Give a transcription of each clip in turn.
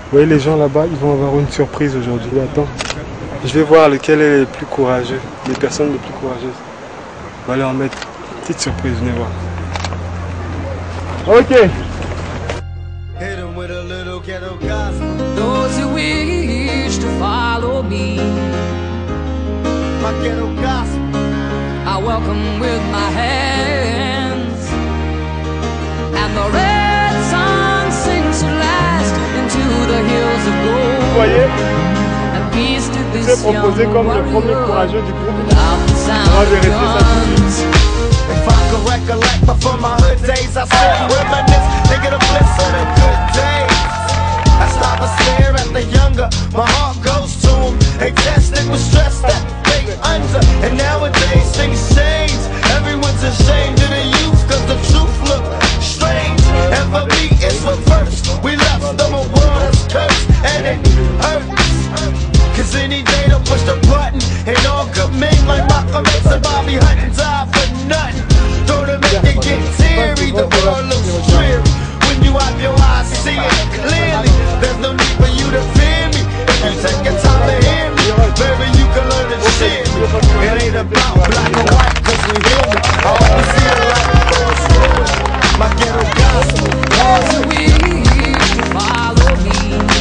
voyez les gens là-bas, ils vont avoir une surprise aujourd'hui. Attends. Je vais voir lequel est le plus courageux, les personnes les plus courageuses. On va leur mettre une petite surprise, venez voir. Ok. Those who wish to follow me, my ghetto gospel, I welcome with my hands, and the red sun sings at last into the hills of gold. Vous voyez, and peace to je this vous ai proposé young comme le premier warrior courageux du groupe. without the On va sound of vérifier ça tout de guns. suite. if I could recollect before my hood days, I sit and reminisce, thinking of bliss of the good days. I stop and stare at the younger, my heart goes to them. They tested with stress that they under, and nowadays things change. Everyone's ashamed of the youth, cause the truth look strange. And for me it's reversed, we left them a world that's cursed, and it hurts. Cause any day they'll push the button, and all good men like Malcolm X and Bobby Hutton die for nothing. Don't it make you get teary, the world looks dreary. When you have your eyes, see it clearly. There's no need for you to fear me. If you take your time to hear me, baby, you can learn to share me. It ain't about black and white, cause we hear me. I always see it like my ghetto gospel. Those who wish to follow me,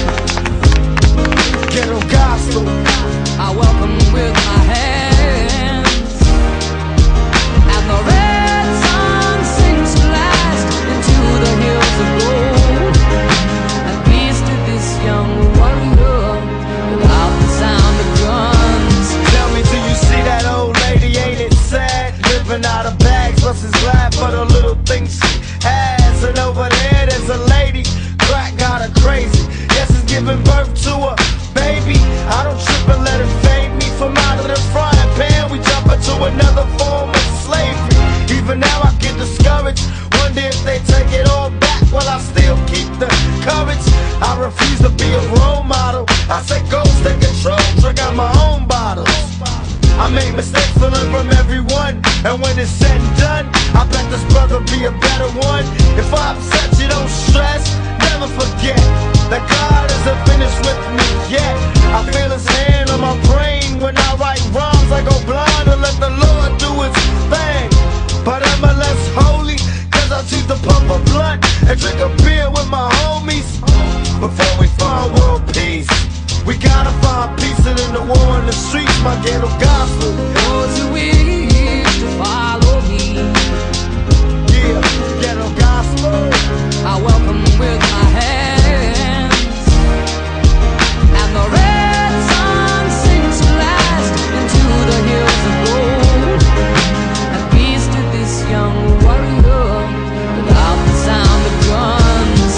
Ghetto gospel, I welcome with my hands, and the red sun sings at last into the hills of gold, and peace to this young warrior without the sound of guns. tell me, do you see that old lady? Ain't it sad? Living out of bags, plus is glad for the little things she has. And over there, there's a lady, crack got her crazy. Yes, it's giving birth to a baby. I don't trip and let it fade me. From out of the frying pan, we jump into another form of slavery. Even now I get discouraged, wonder if they take it all back. Will I still keep the courage? I refuse to be a role model. I say go, take control, drink out my own bottles. I make mistakes to learn from everyone, and when it's said and done, I bet this brother be a better one. If I upset you, don't stress, never forget that God isn't finished with me yet. I feel his hand on my brain when I write rhymes. I go blind and let the Lord do his thing. But I'm a less holy, cause I choose to pump a blunt and drink a beer with my homies. Before we find world peace, we gotta find peace in the war in the streets, my ghetto gospel. Those who wish to follow me, Yeah, ghetto gospel. I welcome with my hands, and the red sun sings at last into the hills of gold, and peace to this young warrior without the sound of guns.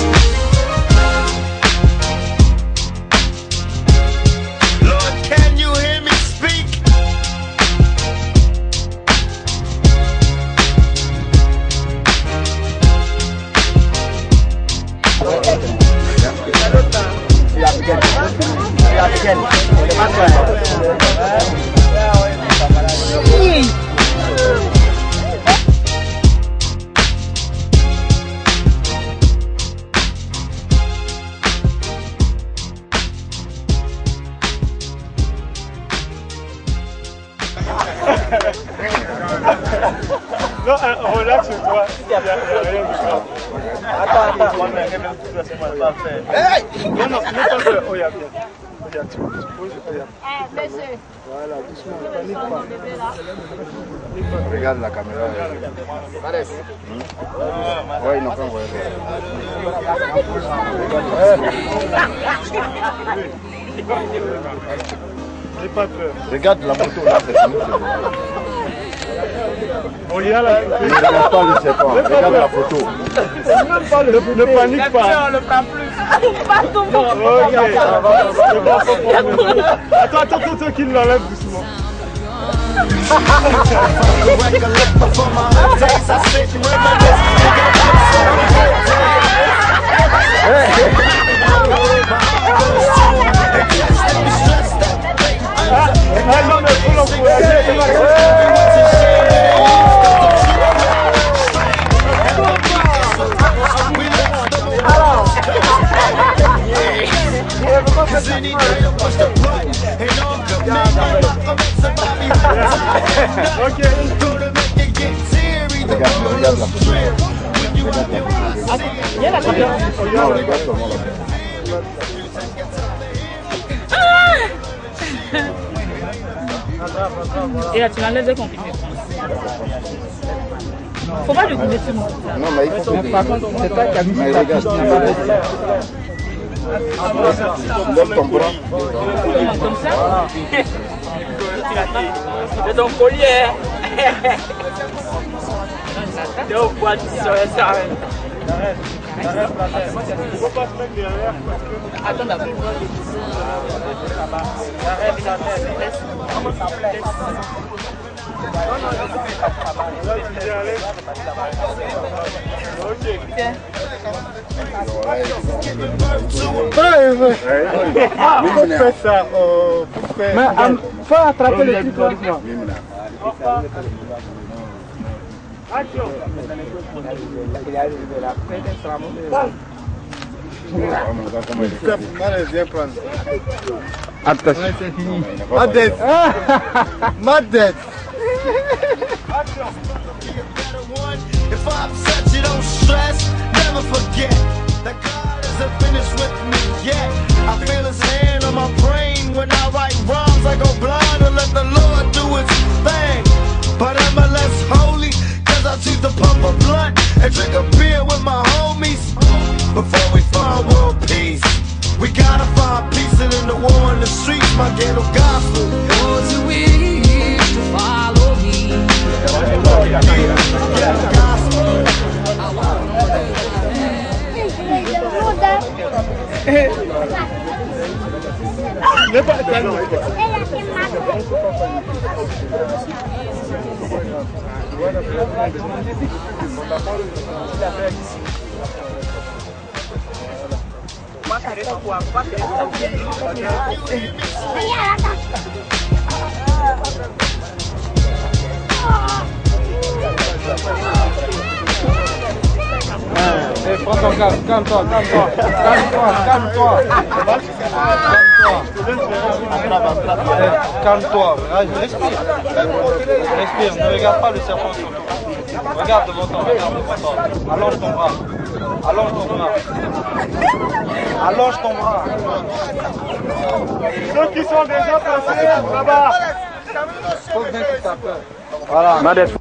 Lord, can you hear me speak? Non, relaxe-toi, il n'y a rien de grave. Attends, Hey! non, non, pas peur. Oh, il y a bien. Regarde, tu poses, regarde. Baiser. Voilà, doucement, ne panique pas. Bébé là. Regarde la caméra. Ouais, ils n'ont pas envoyé. N'aie pas peur. Regarde la moto là, c'est nous. On y a la photo. Ne regarde pas le serpent, regarde la photo. Ne panique pas. On le prend plus. Pas tout le monde. Ok. Attends, qu'il l'enlève doucement. Recollect before my hood days, I sit and reminisce. Cause any day to push the button. And all good men like Malcolm X and Bobby Hutton. Okay. Go to make it get teary. The road is dreary. When you out there, Il y a la couleur. Non, regarde seulement la Et là, tu l'enlèves dès qu'on finit. Faut pas le goûter tout le monde. Non, mais il faut que... Par contre, c'est toi qui as mis Mais ta regarde, piste. lève ton bras. Comme ça. C'est ton collier. T'es au bois du sol, ça arrête. Attends d'abord. Faut faire ça. Faut faire. Mais faut attraper le truc là. Allez, viens prendre. Attention, c'est fini. Ma dette. Ma dette. If I upset you, don't stress, never forget that God isn't finished with me yet. I feel His hand on my brain when I write rhymes. I go blind and let the Lord do His thing. But am I less holy? Cause I choose to pump a blunt and drink a beer with my homies. Before we find world peace, we gotta find peace in the war in the streets. My ghetto gospel. Those who wish to follow me. Prends ton calme, calme-toi. Calme-toi, respire. Respire, ne regarde pas le serpent sur toi. Regarde devant toi, Allonge ton bras. Allonge ton bras. Ceux qui sont déjà passés là-bas. Faut bien que tu t'appelles. Voilà.